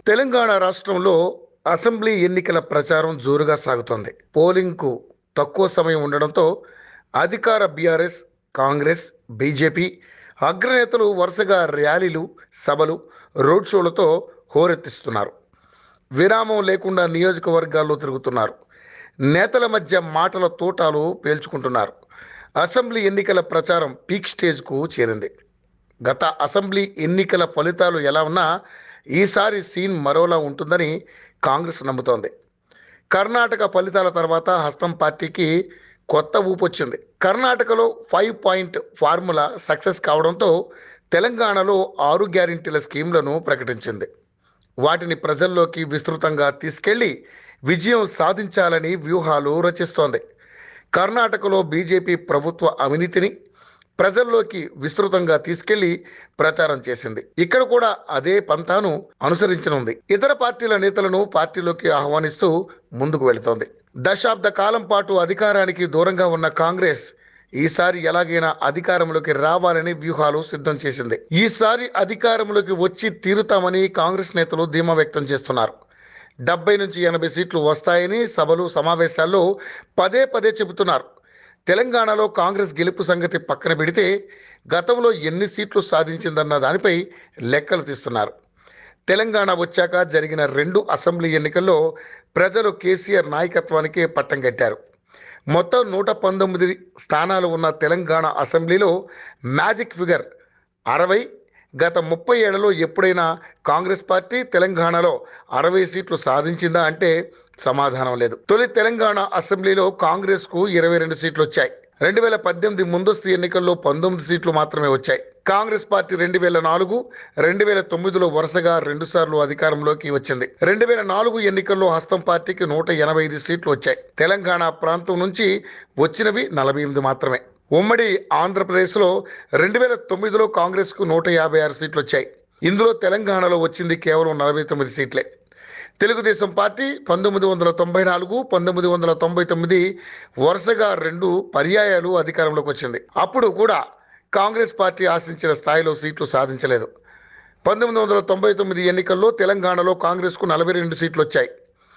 తెలంగాణ రాష్ట్రంలో అసెంబ్లీ ఎన్నికల ప్రచారం జోరుగా సాగుతోంది. పోలింగ్కు తక్కువ సమయం ఉండడంతో అధికార బీఆర్ఎస్, కాంగ్రెస్, బీజేపీ అగ్రనేతలు వరుసగా ర్యాలీలు, సభలు, రోడ్ షోలతో హోరెత్తిస్తున్నారు. విరామం లేకుండా నియోజకవర్గాల్లో తిరుగుతున్నారు. నేతల మధ్య మాటల తోటాలు పేల్చుకుంటున్నారు. అసెంబ్లీ ఎన్నికల ప్రచారం పీక్ స్టేజ్కు చేరింది. గత అసెంబ్లీ ఎన్నికల ఫలితాలు ఎలా ఉన్నా ఈసారి సీన్ మరోలా ఉంటుందని కాంగ్రెస్ నమ్ముతోంది. కర్ణాటక ఫలితాల తర్వాత హస్తం పార్టీకి కొత్త ఊపొచ్చింది. కర్ణాటకలో 5 పాయింట్ ఫార్ములా సక్సెస్ కావడంతో తెలంగాణలో 6 గ్యారెంటీల స్కీమ్లను ప్రకటించింది. వాటిని ప్రజల్లోకి విస్తృతంగా తీసుకెళ్లి విజయం సాధించాలని వ్యూహాలు రచిస్తోంది. కర్ణాటకలో బీజేపీ ప్రభుత్వ అవినీతిని ప్రజల్లోకి విస్తృతంగా తీసుకెళ్లి ప్రచారం చేసింది. ఇక్కడ కూడా అదే పంతాను అనుసరించనుంది. ఇతర పార్టీల నేతలను పార్టీలోకి ఆహ్వానిస్తూ ముందుకు వెళుతోంది. దశాబ్ద కాలం పాటు అధికారానికి దూరంగా ఉన్న కాంగ్రెస్ ఈసారి ఎలాగైనా అధికారంలోకి రావాలని వ్యూహాలు సిద్ధం చేసింది. ఈసారి అధికారంలోకి వచ్చి తీరుతామని కాంగ్రెస్ నేతలు ధీమా వ్యక్తం చేస్తున్నారు. 70 నుంచి 80 సీట్లు వస్తాయని సభలు, సమావేశాల్లో పదే పదే చెబుతున్నారు. తెలంగాణలో కాంగ్రెస్ గెలుపు సంగతి పక్కన పెడితే గతంలో ఎన్ని సీట్లు సాధించిందన్న దానిపై లెక్కలు తీస్తున్నారు. తెలంగాణ వచ్చాక జరిగిన 2 అసెంబ్లీ ఎన్నికల్లో ప్రజలు కేసీఆర్ నాయకత్వానికి పట్టం కట్టారు. మొత్తం 119 స్థానాలు ఉన్న తెలంగాణ అసెంబ్లీలో మ్యాజిక్ ఫిగర్ 60. గత 30 ఏళ్లలో ఎప్పుడైనా కాంగ్రెస్ పార్టీ తెలంగాణలో 60 సీట్లు సాధించిందా అంటే సమాధానం లేదు. తొలి తెలంగాణ అసెంబ్లీలో కాంగ్రెస్కు 22 సీట్లు వచ్చాయి. 2018 ముందస్తు ఎన్నికల్లో 19 సీట్లు మాత్రమే వచ్చాయి. కాంగ్రెస్ పార్టీ 2004, 2009లో వరుసగా 2 సార్లు అధికారంలోకి వచ్చింది. 2004 ఎన్నికల్లో హస్తం పార్టీకి 185 సీట్లు వచ్చాయి. తెలంగాణ ప్రాంతం నుంచి వచ్చినవి 48 మాత్రమే. ఉమ్మడి ఆంధ్రప్రదేశ్లో 2009లో కాంగ్రెస్కు 156 సీట్లు వచ్చాయి. ఇందులో తెలంగాణలో వచ్చింది కేవలం 49 సీట్లే. తెలుగుదేశం పార్టీ 1994, 1999 వరుసగా 2 పర్యాయాలు అధికారంలోకి వచ్చింది. అప్పుడు కూడా కాంగ్రెస్ పార్టీ ఆశించిన స్థాయిలో సీట్లు సాధించలేదు. 1999 ఎన్నికల్లో తెలంగాణలో కాంగ్రెస్కు 42 సీట్లు వచ్చాయి.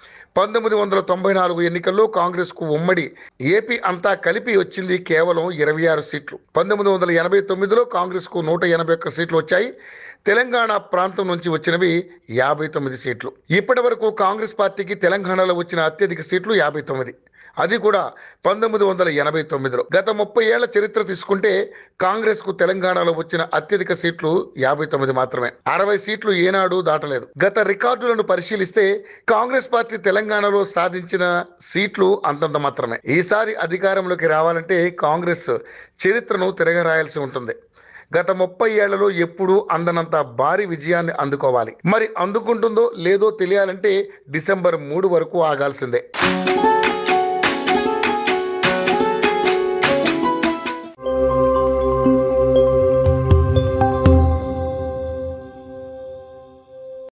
1994 ఎన్నికల్లో కాంగ్రెస్కు ఉమ్మడి ఏపీ అంతా కలిపి వచ్చింది కేవలం 26 సీట్లు. 1989లో కాంగ్రెస్కు 181 సీట్లు వచ్చాయి. తెలంగాణ ప్రాంతం నుంచి వచ్చినవి 59 సీట్లు. ఇప్పటి వరకు కాంగ్రెస్ పార్టీకి తెలంగాణలో వచ్చిన అత్యధిక సీట్లు 59, అది కూడా 1989లో. గత 30 ఏళ్ల చరిత్ర తీసుకుంటే కాంగ్రెస్కు తెలంగాణలో వచ్చిన అత్యధిక సీట్లు 59 మాత్రమే. 60 సీట్లు ఏనాడు దాటలేదు. గత రికార్డులను పరిశీలిస్తే కాంగ్రెస్ పార్టీ తెలంగాణలో సాధించిన సీట్లు అంతంత మాత్రమే. ఈసారి అధికారంలోకి రావాలంటే కాంగ్రెస్ చరిత్రను తిరగరాయాల్సి ఉంటుంది. గత 30 ఏళ్లలో ఎప్పుడూ అందనంత భారీ విజయాన్ని అందుకోవాలి. మరి అందుకుంటుందో లేదో తెలియాలంటే డిసెంబర్ 3 వరకు ఆగాల్సిందే.